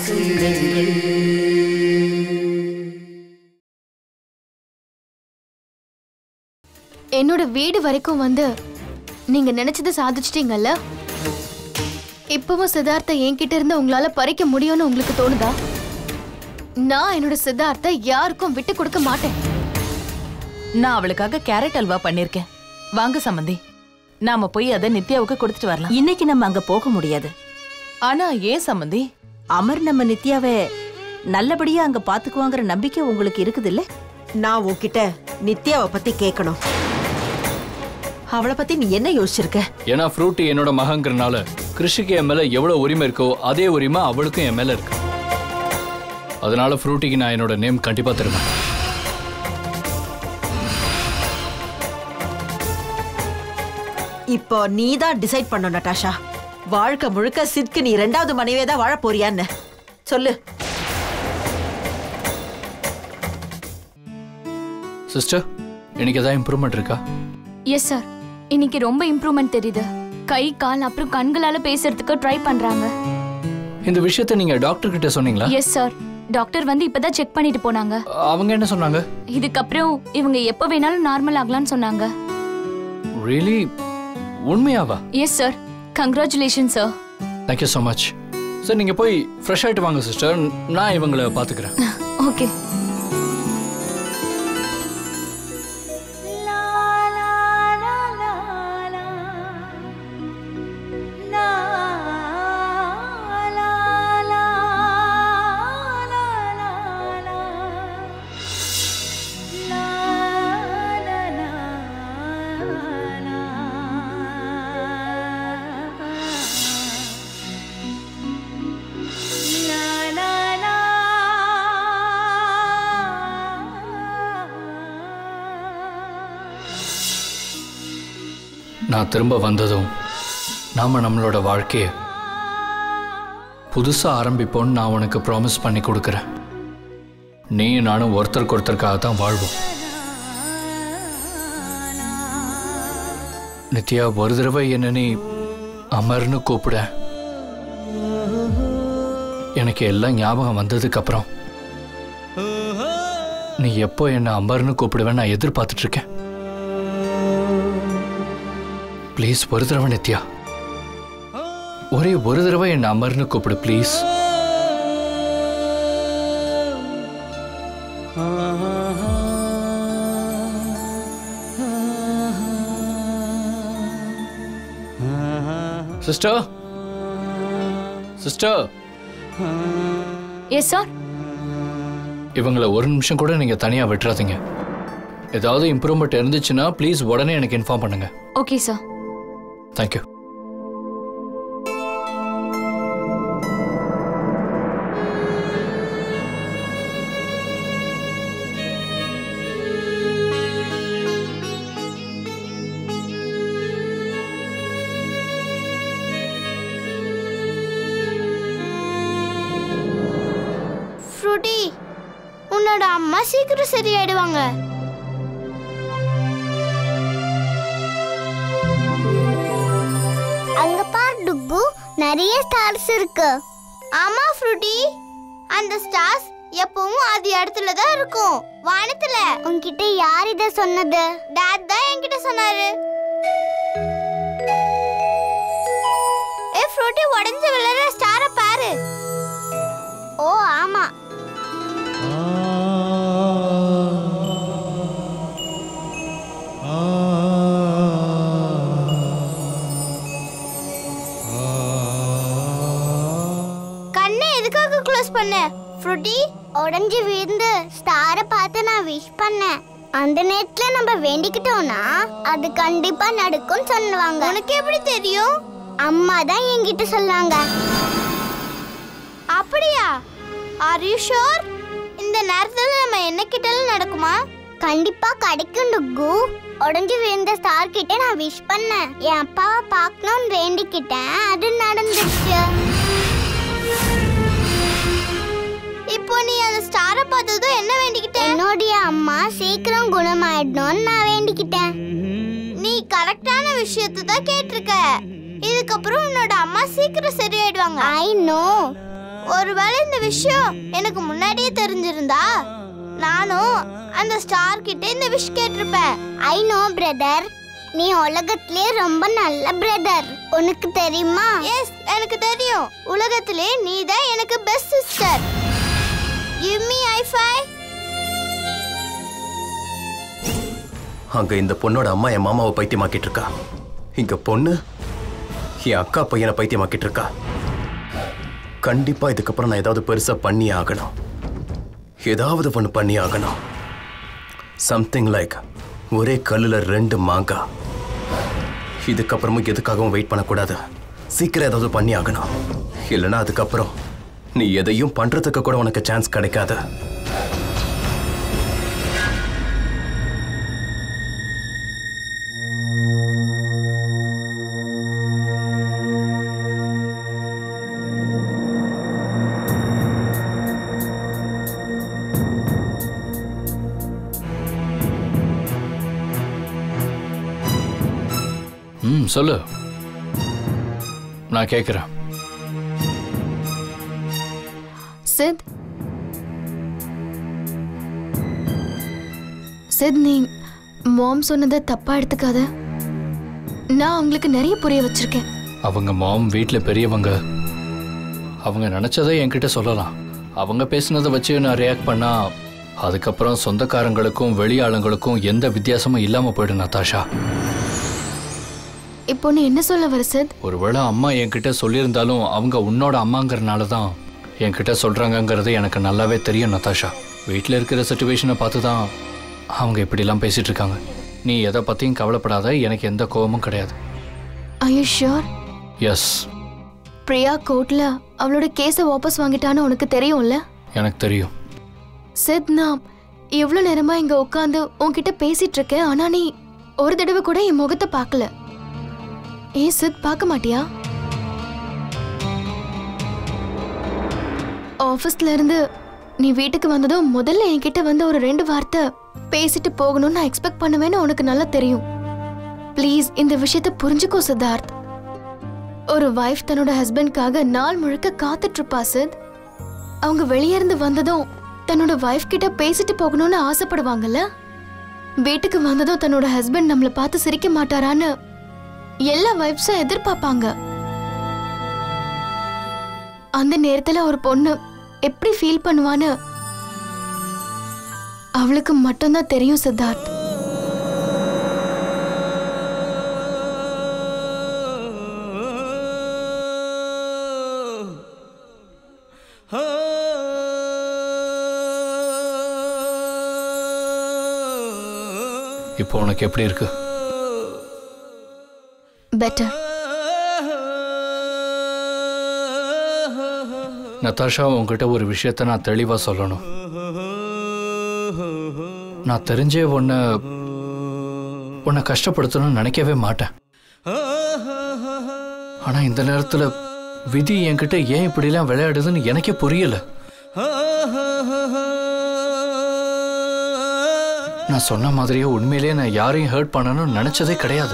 என்னோட வீடு வரைக்கும் வந்து நீங்க நினைச்சதை சாதிச்சிட்டீங்கல்ல. இப்பவும் சித்தார்த்த என்கிட்ட இருந்து உங்களால பறிக்க முடியும்னு உங்களுக்கு தோணுதா? நான் என்னோட சித்தார்த்த யாருக்கும் விட்டு கொடுக்க மாட்டேன். நான் அவளுக்காக கேரட் அல்வா பண்ணிருக்கேன். வாங்க சம்பந்தி, நாம போய் அதை நித்யாவுக்கு கொடுத்துட்டு வரலாம். இன்னைக்கு நம்ம அங்க போக முடியாது. ஆனா ஏன் சம்பந்தி? அமர் நம்ம நித்யாவை நல்லபடியா அங்க பாத்துக்குவாங்கிற நம்பிக்கை உங்களுக்கு இருக்குது இல்ல? நான் உன்கிட்ட நித்யாவை பத்தி கேட்கணும். அவளை பத்தி நீ என்ன யோசிச்சிருக்க? ஏன்னா ஃப்ரூட்டி என்னோட மகங்கிறனால கிருஷிக்கு என் மேல எவ்வளவு உரிமை இருக்கோ அதே உரிமை அவளுக்கும் என் மேல இருக்கு. அதனால ஃப்ரூட்டிக்கு நான் என்னோட நேம் கண்டிப்பா தருவேன். இப்போ நீ தான் டிசைட் பண்ண நட்டாஷா. வாழ்க்கை முழுக்க சித்க்கு நீ 2வது மனைவியே தான் வாழ போறியான்னு சொல்லு. சிஸ்டர், இன்னைக்கு ஏதாவது இம்ப்ரூவ்மெண்ட் இருக்கா? எஸ் சார், இன்னைக்கு ரொம்ப இம்ப்ரூவ்மெண்ட் தெரியுது. கை கால் அப்புறம் கண்களால பேசுறதுக்கு ட்ரை பண்றாங்க. இந்த விஷயத்தை நீங்க டாக்டர் கிட்ட சொன்னீங்களா? எஸ் சார், டாக்டர் வந்து இப்பதான் செக் பண்ணிட்டு போனாங்க. அவங்க என்ன சொன்னாங்க? இதுக்கப்புறம் இவங்க எப்ப வேணாலும் நார்மல் ஆகலாம்னு சொன்னாங்க. ரியலி? உண்மையாவா? Yes sir, congratulation sir. Thank you so much sir. நீங்க போய் ஃப்ரெஷ் ஆயிட்டு வாங்க சிஸ்டர், நான் இவங்களை பாத்துக்கிறேன். ஓகே. நான் திரும்ப வந்ததும் நாம நம்மளோட வாழ்க்கையை புதுசா ஆரம்பிப்போன்னு நான் உனக்கு ப்ராமிஸ் பண்ணி கொடுக்குறேன். நீ நானும் ஒருத்தருக்கு ஒருத்தருக்காக தான் வாழ்வோம். நித்யா, ஒரு தடவை என்ன நீ அமர்னு கூப்பிட. எனக்கு எல்லாம் ஞாபகம் வந்ததுக்கு அப்புறம் நீ எப்போ என்ன அமர்னு கூப்பிடுவேன்னு நான் எதிர்பார்த்துட்டு இருக்கேன். ப்ளீஸ் ஒரு தடவை நித்யா, ஒரே ஒரு தடவை என்ன அமர்னு கூப்பிடு please. Sister, sister. Yes sir. இவங்களை ஒரு நிமிஷம் கூட நீங்க தனியா விட்டுறாதீங்க. ஏதாவது இம்ப்ரூவ்மெண்ட் இருந்துச்சுன்னா ப்ளீஸ் உடனே எனக்கு இன்ஃபார்ம் பண்ணுங்க. Okay sir. தேங்க்யூ. ஃப்ரூட்டி, உன்னோட அம்மா சீக்கிரம் சரியாயிடுவாங்க. அங்க பாரு டுக்கு, நிறைய ஸ்டார்ஸ் இருக்கு. ஆமா ஃப்ரூட்டி, அந்த ஸ்டார்ஸ் எப்பவும் அது இடத்துல தான் இருக்கும், வானத்துல. உன்கிட்ட யார் இத சொன்னது? டாட் தான் என்கிட்ட சொன்னாரு. ஏ ஃப்ரூட்டி, உடைஞ்சு விழுற ஸ்டாரை பாரு. ஓ ஆமா. ஃப்ரூட்டி, உடைஞ்சு விழுந்து ஸ்டாரை பார்த்து நான் விஷ் பண்ணேன். அந்த நேரத்துல நம்ம வேண்டிக்கிட்டோம்னா அது கண்டிப்பா நடக்கும்னு சொல்லுவாங்க. உனக்கு எப்படி தெரியும்? அம்மா தான் என்கிட்ட சொன்னாங்க. அப்படியா? Are you sure? இந்த நேரத்துல நம்ம என்ன கிட்டாலும் நடக்குமா? கண்டிப்பா கிடைக்கும் டுக்கு. உடைஞ்சு விழுந்த ஸ்டார் கிட்ட நான் விஷ் பண்ணேன். என் அப்பாவை பார்க்கணும்னு வேண்டிக்கிட்டேன், அது நடந்துச்சு. இப்போ நீ அந்த ஸ்டாரை பார்த்ததும் என்ன வேண்டிக்கிட்ட? என்னோட அம்மா சீக்கிரம் குணமாயிடணும்னு நான் வேண்டிக்கிட்டேன். நீ கரெக்டான விஷயத்தை தான் கேட்டிருக்க. இதுக்கப்புறம் உன்னோட அம்மா சீக்கிரம் சரியாயிடுவாங்க. I know. ஒருவேளை இந்த விஷயம் எனக்கு முன்னாடியே தெரிஞ்சிருந்தா நானும் அந்த ஸ்டார் கிட்ட இந்த விஷ் கேட்டிருப்பேன். ஐ நோ பிரதர், நீ உலகத்திலே ரொம்ப நல்ல பிரதர். உனக்கு தெரியுமா? எஸ், எனக்கு தெரியும். உலகத்திலே நீ தான் எனக்கு best sister. Give me high five. அங்க இந்த பொண்ணோட அம்மா என் மாமாவை பைத்தியமாக்கிட்டு இருக்கா. இங்க பொண்ணு என் அக்கா பையனை பைத்தியமாக்கிட்டு இருக்கா. கண்டிப்பா இதுக்கப்புறம் நான் ஏதாவது பெருசா பண்ணி ஆகணும். ஏதாவது ஒன்று பண்ணி ஆகணும். சம்திங் லைக் ஒரே கல்லுல 2 மாங்காய். இதுக்கப்புறமும் எதுக்காகவும் வெயிட் பண்ணக்கூடாது. சீக்கிரம் ஏதாவது பண்ணி ஆகணும். இல்லைன்னா அதுக்கப்புறம் நீ எதையும் பண்றதுக்கு கூட உனக்கு சான்ஸ் கிடைக்காது. சொல்லு, நான் கேட்கிறேன். சித், நீ மாம் சொன்னதை தப்பா எடுத்துக்காத. நான் அவங்களுக்கு நிறைய புரிய வச்சிருக்கேன். அவங்க மாம் வீட்டில் பெரியவங்க. அவங்க நினைச்சதை என்கிட்ட சொல்லலாம். அவங்க பேசினதை வச்சு நான் ரியாக்ட் பண்ணா அதுக்கப்புறம் சொந்தக்காரங்களுக்கும் வெளியாளுங்களுக்கும் எந்த வித்தியாசமும் இல்லாம போயிடும் நதாஷா. இப்போ நீ என்ன சொல்ல வர சித்? ஒருவேளை அம்மா என்கிட்ட சொல்லியிருந்தாலும் அவங்க உன்னோட அம்மாங்கிறனால தான் என்கிட்ட சொல்றாங்கங்கிறது எனக்கு நல்லாவே தெரியும் நதாஷா. வீட்டில் இருக்கிற சிச்சுவேஷனை பார்த்து தான் அவங்க இப்படிலாம் பேசிட்டு இருக்காங்க. நீ எதை பத்தியும் கவலைப்படாத, எனக்கு எந்த கோபமும் கிடையாது. Are you sure? Yes. Priya கோர்ட்ல அவளோட கேஸை வாபஸ் வாங்கிட்டான்னு உனக்கு தெரியும்ல? எனக்கு தெரியும். சித், நான் எவ்வளவு நேரமா இங்க உட்காந்து உன்கிட்ட பேசிட்டு இருக்கேன். ஆனா நீ ஒரு தடவை கூட என் முகத்தை பார்க்கல. ஏன் சித், பார்க்க மாட்டியா? ஆபீஸ்ல இருந்து நீ வீட்டுக்கு வந்ததும் முதல்ல என்கிட்ட வந்து ஒரு 2 வார்த்தை பேசிட்டு போகணும்னு நான் எக்ஸ்பெக்ட் பண்ணுவேன்னு உனக்கு நல்லா தெரியும். ப்ளீஸ் இந்த விஷயத்தை புரிஞ்சுக்கோ சித்தார்த். ஒரு வைஃப் தன்னோட ஹஸ்பண்ட்காக நாள் முழுக்க காத்துட்டு இருப்பா சித். அவங்க வெளியே இருந்து வந்ததும் தன்னோட வைஃப் கிட்ட பேசிட்டு போகணும்னு ஆசைப்படுவாங்கல்ல. வீட்டுக்கு வந்ததும் தன்னோட ஹஸ்பண்ட் நம்மளை பார்த்து சிரிக்க மாட்டாரான்னு எல்லா வைஃப்ஸும் எதிர்பார்ப்பாங்க. அந்த நேரத்துல ஒரு பொண்ணு எப்படி ஃபீல் பண்ணுவான்னு அவளுக்கு மட்டும்தான் தெரியும் சித்தார்த். இப்போ உனக்கு எப்படி இருக்கு? பெட்டர். நதாஷா, உங்ககிட்ட ஒரு விஷயத்த நான் தெளிவா சொல்லணும். நான் தெரிஞ்சே உன்னை கஷ்டப்படுத்தணும்னு நினைக்கவே மாட்டேன். ஆனா இந்த நேரத்துல விதி என்கிட்ட ஏன் இப்படிலாம் விளையாடுதுன்னு எனக்கே புரியல. நான் சொன்ன மாதிரியே உண்மையிலேயே நான் யாரையும் ஹர்ட் பண்ணணும்னு நினைச்சதே கிடையாது.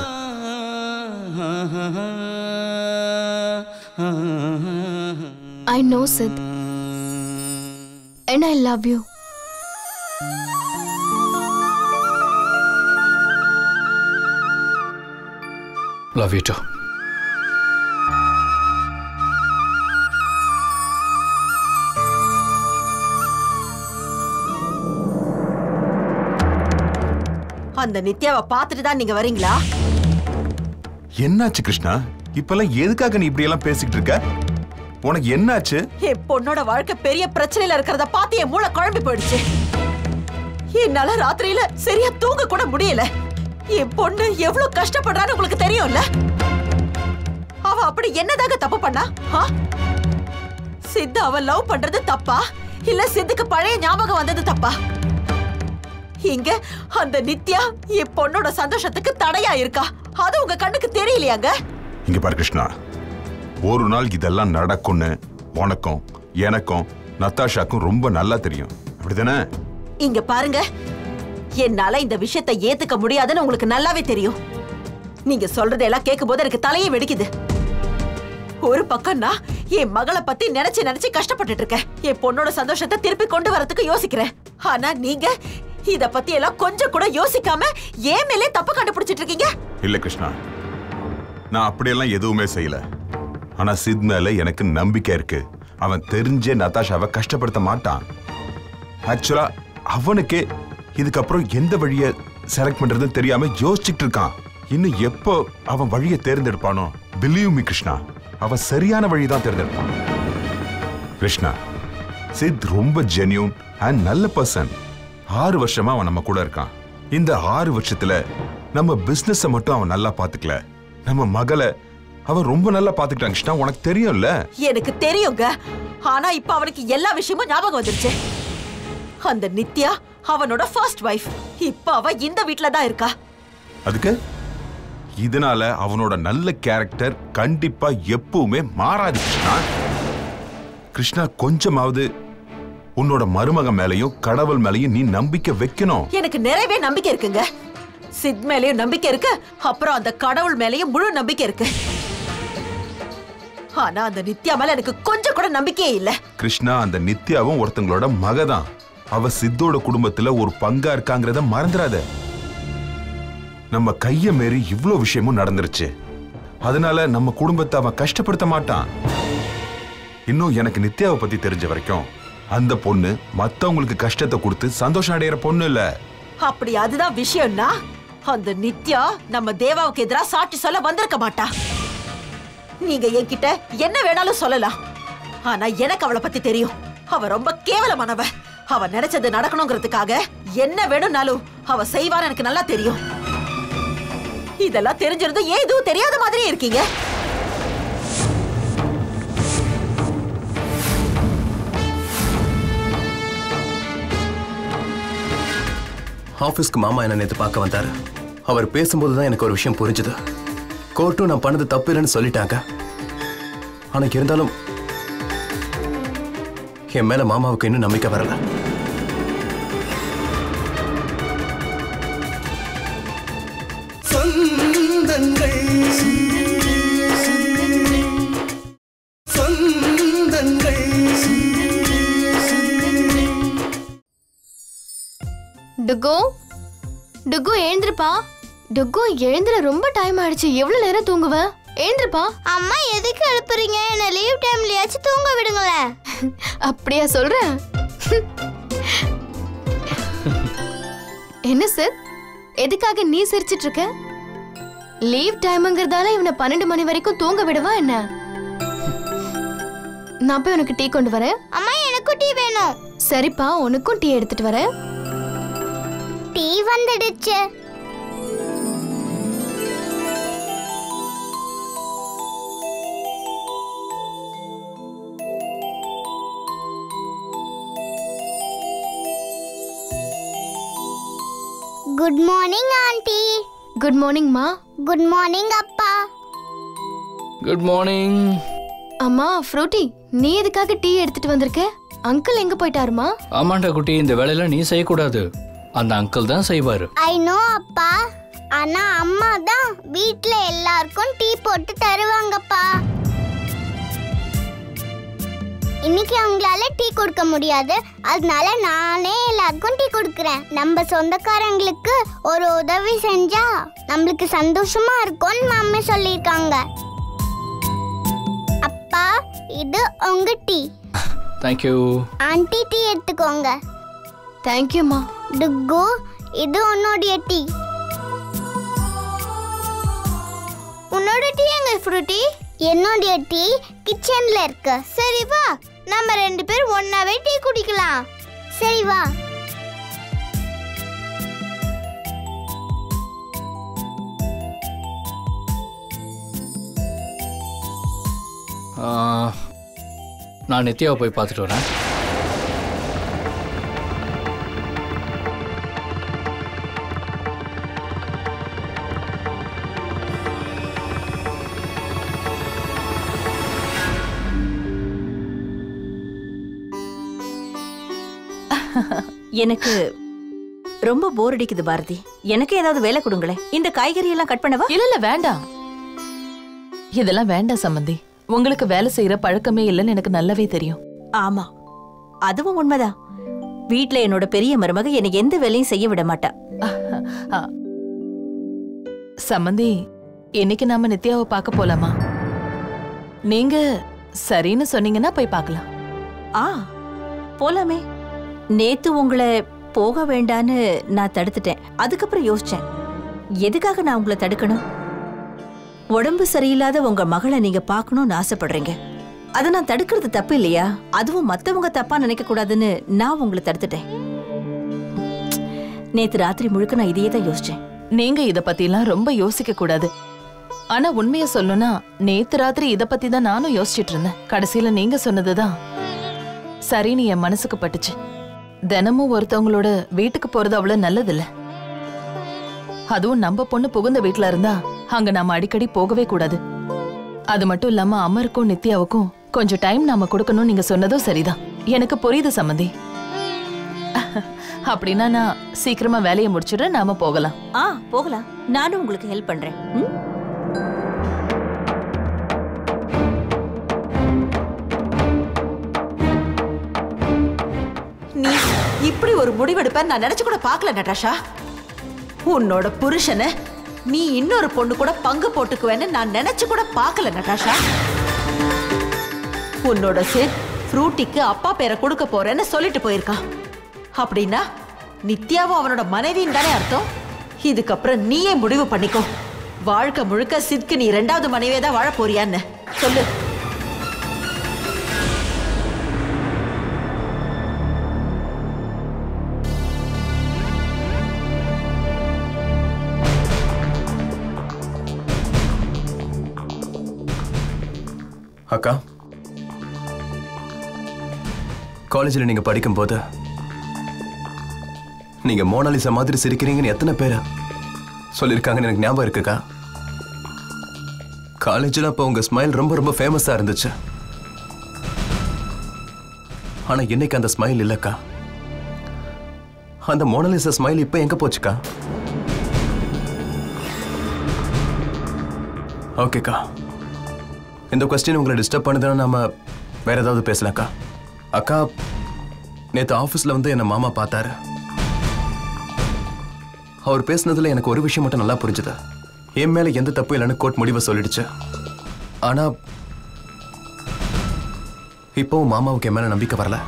I know Sid, and I love you. Love you too. அந்த நித்யாவை பார்த்துட்டு தான் நீங்க வரீங்களா? என்னாச்சு கிருஷ்ணா? இப்பெல்லாம் எதுக்காக நீ இப்படி எல்லாம் பேசிட்டு இருக்க? உனக்கு என்னாச்சு? என் பொண்ணோட வாழ்க்கை பெரிய பிரச்சனையில இருக்கிறத பார்த்து என் மூளை குழம்பி போயிடுச்சு. என்னால ராத்திரியில சரியா தூங்க கூட முடியல. என் பொண்ணு எவ்வளவு கஷ்டப்படுறான்னு உங்களுக்கு தெரியும்ல? அவ அப்படி என்னதாக தப்பு பண்ணா? சித்து அவ லவ் பண்றது தப்பா, இல்ல சித்துக்கு பழைய ஞாபகம் வந்தது தப்பா? இங்க அந்த நித்யா என் பொண்ணோட சந்தோஷத்துக்கு தடையா இருக்கா. அது உங்க கண்ணுக்கு தெரியலையாங்க? இங்க பாரு கிருஷ்ணா, ஒரு நாள் இதெல்லாம் நடக்கும்னு உனக்கும் எனக்கும் நத்தாஷாக்கும் ரொம்ப நல்லா தெரியும், அப்படிதானே? இங்க பாருங்க, என்னால இந்த விஷயத்தை ஏத்துக்க முடியாதுன்னு உங்களுக்கு நல்லாவே தெரியும். நீங்க சொல்றதெல்லாம் கேட்கும் போது எனக்கு தலையே வெடிக்குது. ஒரு பக்கம்னா என் மகளை பத்தி நினைச்சு நினைச்சு கஷ்டப்பட்டுட்டு இருக்கேன். என் பொண்ணோட சந்தோஷத்தை திருப்பி கொண்டு வரதுக்கு யோசிக்கிறேன். ஆனா நீங்க இத பத்தி எல்லாம் கொஞ்சம் கூட யோசிக்காம ஏன் மேலே தப்பு கண்டுபிடிச்சிட்டு இருக்கீங்க. இல்ல கிருஷ்ணா, நான் அப்படியெல்லாம் எதுவுமே செய்யல. ஆனா சித் மேல எனக்கு நம்பிக்கை இருக்கு. அவன் தெரிஞ்சே நதாஷாவை கஷ்டப்படுத்த மாட்டான். ஆக்சுவலா அவனுக்கு இதுக்கப்புறம் எந்த வழியை செலக்ட் பண்றதுன்னு தெரியாம யோசிச்சுட்டு இருக்கான். இன்னும் எப்போ அவன் வழியை தேர்ந்தெடுப்பானோ, பிலீவ் மீ கிருஷ்ணா, அவன் சரியான வழிதான் தேர்ந்தெடுப்பான். கிருஷ்ணா, சித் ரொம்ப ஜென்யூன் அண்ட் நல்ல பர்சன். 6 வருஷமா அவன் நம்ம கூட இருக்கான். இந்த 6 வருஷத்துல நம்ம பிசினஸ் மட்டும் அவன் நல்லா பாத்துக்கல, நம்ம மகளை அவன் ரொம்ப நல்லா பாத்துக்கிட்டான். கிருஷ்ணா, உனக்கு தெரியும்ல? எனக்கு தெரியுங்க. ஆனா இப்ப அவனுக்கு எல்லா விஷயமும் ஞாபகம் வந்துருச்சு. அந்த நித்யா அவனோட ஃபர்ஸ்ட் வைஃப். இப்ப அவ இந்த வீட்ல தான் இருக்கா. அதுக்கு இதனால அவனோட நல்ல கேரக்டர் கண்டிப்பா எப்பவுமே மாறாது கிருஷ்ணா. கிருஷ்ணா, கொஞ்சமாவது உன்னோட மருமக மேலையும் கடவுள் மேலையும் நீ நம்பிக்கை வைக்கணும். எனக்கு நிறையவே நம்பிக்கை இருக்குங்க. சித் மேலயும் நம்பிக்கை இருக்கு, அப்புறம் அந்த கடவுள் மேலயும் முழு நம்பிக்கை இருக்கு. ஆனா அந்த நித்யா மேல எனக்கு கொஞ்சம் கூட நம்பிக்கையே இல்ல. கிருஷ்ணா, அந்த நித்யாவும் ஒருத்தங்களோட மகதான். அவ சித்தோட குடும்பத்துல ஒரு பங்கா இருக்காங்கிறத மறந்துடாத. நம்ம கைய மீறி இவ்ளோ விஷயமும் நடந்துருச்சு. அதனால நம்ம குடும்பத்தை அவன் கஷ்டப்படுத்த மாட்டான். இன்னும் எனக்கு நித்யாவை பத்தி தெரிஞ்ச வரைக்கும் அந்த பொண்ணு மத்தவங்களுக்கு கஷ்டத்தை கொடுத்து சந்தோஷம் அடையிற பொண்ணு இல்ல. அப்படி அதுதான் விஷயம்னா அந்த நித்யா நம்ம தேவாவுக்கு எதிராக சாட்சி சொல்ல வந்திருக்க மாட்டா. நீங்க என்கிட்ட என்ன வேணாலும் சொல்லலாம், ஆனா எனக்கு அவளை பத்தி தெரியும். அவ ரொம்ப கேவலமானவ. அவ நினைச்சது நடக்கணுங்கிறதுக்காக என்ன வேணும்னாலும் அவ செய்வான்னு எனக்கு நல்லா தெரியும். இதெல்லாம் தெரிஞ்சிருந்து ஏன் எதுவும் தெரியாத மாதிரி இருக்கீங்க? ஆபீஸ்க்கு மாமா என்ன நேத்து பார்க்க வந்தாரு. அவர் பேசும்போதுதான் எனக்கு ஒரு விஷயம் புரிஞ்சுது. கோர்ட்டும் நான் பண்ணது தப்பு இல்லைன்னு சொல்லிட்டாங்க. ஆனா இருந்தாலும் என் மேல மாமாவுக்கு இன்னும் நம்பிக்கை வரல. டுகு, டுகு எழுந்திருப்பா. டுகு எழுந்திர, ரொம்ப டைம் ஆயிடுச்சு. எவ்வளவு நேரம் தூங்குவ? எழுந்திருப்பா. அம்மா எதுக்கு எழுப்புறீங்க? என்ன லீவ் டைம்லயாச்சும் தூங்க விடுங்களேன். அப்படியா சொல்ற? என்ன சார், எதுக்காக நீ சிரிச்சிட்டு இருக்க? லீவ் டைம்ங்கிறதால இவனை 12 மணி வரைக்கும் தூங்க விடுவா என்ன? நான் போய் உனக்கு டீ கொண்டு வரேன். அம்மா எனக்கும் டீ வேணும். சரிப்பா, உனக்கும் டீ எடுத்துட்டு வரேன். டீ வந்துடுச்சு. Good morning aunty. Good morning மா. குட் மார்னிங் அப்பா. Good morning. அம்மா ஃப்ரூட்டி, நீ எதுக்காக டீ எடுத்துட்டு வந்திருக்க? அங்கிள் எங்க போயிட்டாருமா? ஆமாண்டா குட்டி, இந்த வேலையெல்லாம் நீ செய்யக்கூடாது, அந்த அங்கிள் தான் செய்வாரு. ஐ நோ அப்பா. ஆனா அம்மா தான் வீட்ல எல்லாருக்கும் டீ போட்டு தருவாங்கப்பா. இன்னைக்கு அவங்களால டீ கொடுக்க முடியாது, அதனால நானே எல்லாருக்கும் டீ கொடுக்கறேன். நம்ம சொந்தக்காரங்களுக்கு ஒரு உதவி செஞ்சா நம்மளுக்கு சந்தோஷமா இருக்கும்னு மம்மி சொல்லிருக்காங்க. அப்பா, இது உங்க tea. Thank you. Aunty tea எடுத்துக்கோங்க. Thank you மா. டுகு, இது உன்னோட டீ. உன்னோட டீ எங்க ஃப்ரூட்டி? என்னோட டீ கிச்சன்ல இருக்கு. சரி வா, நம்ம 2 பேரும் ஒண்ணாவே டீ குடிக்கலாம். சரி வா. நான் நித்யாவை போய் பார்த்துட்டு வரேன். எனக்கு ரொம்ப போர் அடிக்குது பாரதி. எனக்கு ஏதாவது வேலை கொடுங்களேன். இந்த காய்கறி எல்லாம் கட் பண்ணவா? இல்ல இல்ல வேண்டாம், இதெல்லாம் வேண்டாம் சம்பந்தி. உங்களுக்கு வேலை செய்யற பழக்கமே இல்லைன்னு எனக்கு நல்லாவே தெரியும். ஆமா, அதுவும் உண்மைதான். வீட்ல என்னோட பெரிய மருமக என்னை எந்த வேலையும் செய்ய விட மாட்டா. சம்மந்தி, இன்னைக்கு நாம நித்யாவை பார்க்க போலாமா? நீங்க சரின்னு சொன்னீங்கன்னா போய் பார்க்கலாம். போலாமே. நேத்து உங்களை போக வேண்டான்னு நான் தடுத்துட்டேன். அதுக்கப்புறம் யோசிச்சேன், எதுக்காக நான் உங்களை தடுக்கணும்? உடம்பு சரியில்லாத உங்க மகளை நீங்க பார்க்கணும்னு ஆசைப்படுறீங்க. அதை நான் தடுக்கிறது தப்பு இல்லையா? அதுவும் மத்தவங்க தப்பா நினைக்க கூடாதுன்னு நான் உங்களை தடுத்துட்டேன். நேத்து ராத்திரி முழுக்க நான் இதையே தான் யோசிச்சேன். நீங்க இத பத்திலாம் ரொம்ப யோசிக்க கூடாது. ஆனா உண்மைய சொல்லணும்னா நேத்து ராத்திரி இத பத்தி தான் நானும் யோசிச்சுட்டு இருந்தேன். கடைசியில நீங்க சொன்னதுதான் சரின்னு என் மனசுக்கு பட்டுச்சு. தினமும் ஒருத்தவங்களோட வீட்டுக்கு போறது அவ்வளவு நல்லதில்ல. அதுவும் நம்ம பொண்ணு புகுந்த வீட்டுல இருந்தா அங்க நாம அடிக்கடி போகவே கூடாது. அது மட்டும் இல்லாம அமருக்கும் நித்யாவுக்கும் கொஞ்சம் டைம் நாம கொடுக்கணும். நீங்க சொன்னதும் சரிதான், எனக்கு புரியுது சம்மந்தி. அப்படின்னா நான் சீக்கிரமா வேலையை முடிச்சுடுறேன், நாம போகலாம். போகலாம். நானும் உங்களுக்கு ஹெல்ப் பண்றேன். நீ இப்படி ஒரு முடிவெடுப்ப நான் நினைச்சு கூட பார்க்கல நட்டாஷா. உன்னோட புருஷனை நீ இன்னொரு பொண்ணு கூட பங்கு போட்டுக்குவேன்னு நான் நினைச்சு கூட பார்க்கல நட்டாஷா. உன்னோட சித் ஃப்ரூட்டிக்கு அப்பா பேரை கொடுக்க போறேன்னு சொல்லிட்டு போயிருக்கான். அப்படின்னா நித்யாவும் அவனோட மனைவின்னு தானே அர்த்தம். இதுக்கப்புறம் நீயே முடிவு பண்ணிக்கோ. வாழ்க்கை முழுக்க சித்க்கு நீ 2வது மனைவியே தான் வாழ போறியான்னு சொல்லு. அக்கா, காலேஜில் நீங்க படிக்கும்போது நீங்க மோனாலிசா மாதிரி சிரிக்கிறீங்கன்னு எத்தனை பேர் சொல்லியிருக்காங்கன்னு எனக்கு ஞாபகம் இருக்குக்கா. காலேஜில் அப்போ உங்க ஸ்மைல் ரொம்ப ரொம்ப ஃபேமஸா இருந்துச்சு. ஆனா இன்னைக்கு அந்த ஸ்மைல் இல்லக்கா. அந்த மோனாலிசா ஸ்மைல் இப்ப எங்க போச்சுக்கா? ஓகேக்கா, இந்த கொஸ்டின் உங்களை டிஸ்டர்ப் பண்ணுதுன்னா நாம வேற ஏதாவது பேசலாம்க்கா. அக்கா, நேற்று ஆஃபீஸில் வந்து என்னை மாமா பார்த்தாரு. அவர் பேசினதுல எனக்கு ஒரு விஷயம் மட்டும் நல்லா புரிஞ்சுது. என் மேலே எந்த தப்பு இல்லைன்னு கோர்ட் முடிவை சொல்லிடுச்சு. ஆனா இப்போவும் மாமாவுக்கு என் மேலே நம்பிக்கை வரல.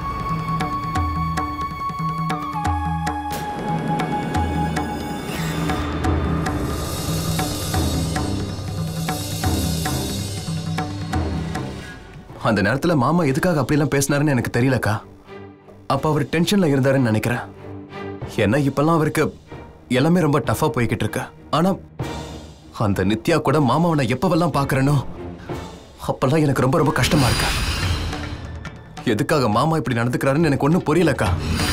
அந்த நேரத்துல மாமா எதுக்காக அப்படிலாம் பேசினாருன்னு எனக்கு தெரியலக்கா. அப்ப அவர் டென்ஷன்ல இருந்தாருன்னு நினைக்கிறேன். ஏன்னா இப்பெல்லாம் அவருக்கு எல்லாமே ரொம்ப டஃபா போய்கிட்டு இருக்கு. ஆனா அந்த நித்யா கூட மாமாவை எப்பவெல்லாம் பாக்குறேனோ அப்பெல்லாம் எனக்கு ரொம்ப ரொம்ப கஷ்டமா இருக்கு. எதுக்காக மாமா இப்படி நடந்துக்கிறாருன்னு எனக்கு ஒன்னும் புரியலக்கா.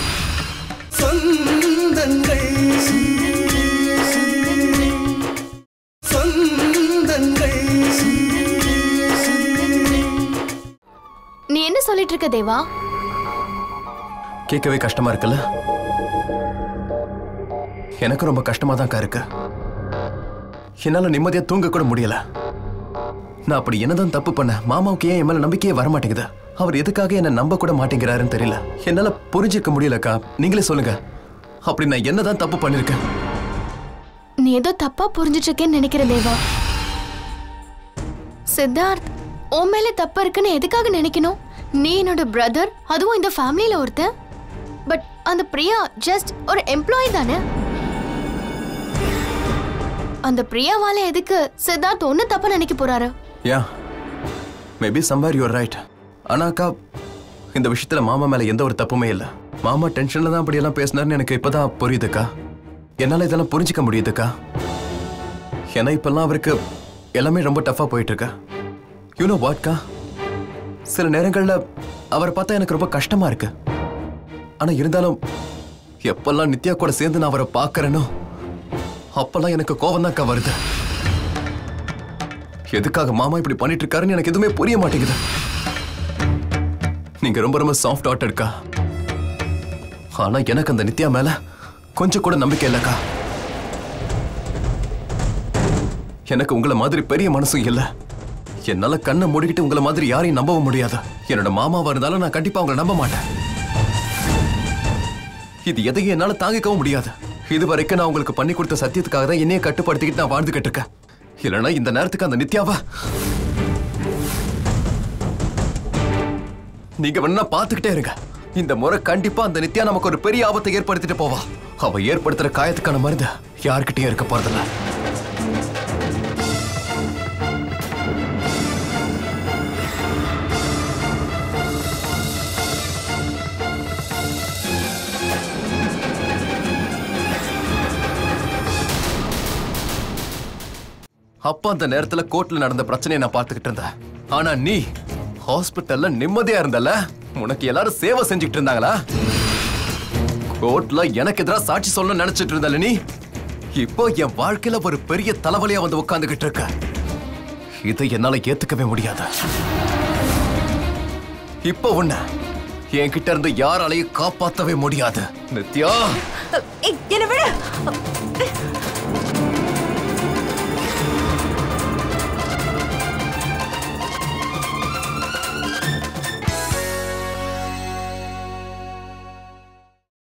நீ என்ன சொல்லிட்டு இருக்க தேவா? கேட்கவே கஷ்டமா இருக்குல்ல? எனக்கு ரொம்ப கஷ்டமா தான் இருக்கு. என்னால நிம்மதியா தூங்க கூட முடியல. நான் அப்படி என்னதான் தப்பு பண்ண? மாமாவுக்கு ஏன் என் மேல நம்பிக்கையே வர மாட்டேங்குது? அவர் எதுக்காக என்ன நம்ப கூட மாட்டேங்கிறாருன்னு தெரியல. என்னால புரிஞ்சிக்க முடியலக்கா. நீங்களே சொல்லுங்க, அப்படி நான் என்னதான் தப்பு பண்ணிருக்கேன்? நீ ஏதோ தப்பா புரிஞ்சிட்டு இருக்கேன்னு நினைக்கிற தேவா. சித்தார்த், உன் மேல தப்பா இருக்குன்னு எதுக்காக நினைக்கணும்? நீ என்னோட பிரதர், அதுவும் இந்த ஃபேமிலியில ஒருத்தன். பட் அந்த பிரியா ஜஸ்ட் ஒரு எம்ப்ளாயி தானே. அந்த பிரியாவால எதுக்கு சித்தார்த் ஒண்ணு தப்பா நினைக்க போறாரு? Yeah, maybe somewhere you are right. ஆனா அக்கா, இந்த விஷயத்துல மாமா மேல எந்த ஒரு தப்புமே இல்ல. மாமா டென்ஷன்ல தான் அப்படி எல்லாம் பேசினாருன்னு எனக்கு இப்பதான் புரியுதுக்கா. என்னால இதெல்லாம் புரிஞ்சுக்க முடியுதுக்கா. ஏன்னா இப்பெல்லாம் அவருக்கு எல்லாமே ரொம்ப டஃபா போயிட்டு இருக்கு. யூ நோ வாட்கா, சில நேரங்கள்ல அவரை பார்த்தா எனக்கு ரொம்ப கஷ்டமா இருக்கு. ஆனா இருந்தாலும் எப்பெல்லாம் நித்யா கூட சேர்ந்து நான் அவரை பார்க்கறேனோ அப்பெல்லாம் எனக்கு கோவம் தான் வருது. எதுக்காக மாமா இப்படி பண்ணிட்டு இருக்காருன்னு எனக்கு எதுவுமே புரிய மாட்டேங்குது. நீங்க ரொம்ப ரொம்ப சாஃப்ட் ஹார்ட்டட்க்கா. ஆனா எனக்கு அந்த நித்யா மேல கொஞ்சம் கூட நம்பிக்கை இல்லக்கா. எனக்கு உங்களை மாதிரி பெரிய மனசும் இல்ல. என்னால கண்ணை மூடிக்கிட்டு உங்களை மாதிரி யாரையும் நம்பவும் முடியாது. என்னோட மாமாவா இருந்தாலும் நான் கண்டிப்பா உங்களை நம்ப மாட்டேன். இது எதையும் என்னால தாங்கிக்கவும் முடியாது. இது வரைக்கும் நான் உங்களுக்கு பண்ணி கொடுத்த சத்தியத்துக்காக தான் என்னைய கட்டுப்படுத்திக்கிட்டு நான் வாழ்ந்துகிட்டு இருக்கேன். இல்லைன்னா இந்த நேரத்துக்கு அந்த நித்யாவா நீங்க வேணா பாத்துக்கிட்டே இருங்க. இந்த முறை கண்டிப்பா அந்த நித்யா நமக்கு ஒரு பெரிய ஆபத்தை ஏற்படுத்திட்டு போவா. அவ ஏற்படுத்துற காயத்துக்கான மருந்து யாருக்கிட்டையும் இருக்க போறதில்ல. அப்ப அந்த நேரத்துல கோர்ட்ல நடந்த பிரச்சனையை நான் பார்த்துக்கிட்டு இருந்தேன். ஆனா நீ ஹாஸ்பிட்டல்ல நிம்மதியா இருந்தல. உனக்கு எல்லாரும் சேவை செஞ்சுக்கிட்டு இருந்தாங்களா? கோர்ட்ல எனக்கு எதிராக சாட்சி சொல்ல நினைச்சிட்டு இருந்தல நீ. இப்போ என் வாழ்க்கையில ஒரு பெரிய தலைவலியா வந்து உட்கார்ந்துகிட்டு இருக்க. இதை என்னால ஏத்துக்கவே முடியாது. இப்போ உன்னை என்கிட்ட இருந்து யாராலையும் காப்பாற்றவே முடியாது. நித்யா, என்ன விடு.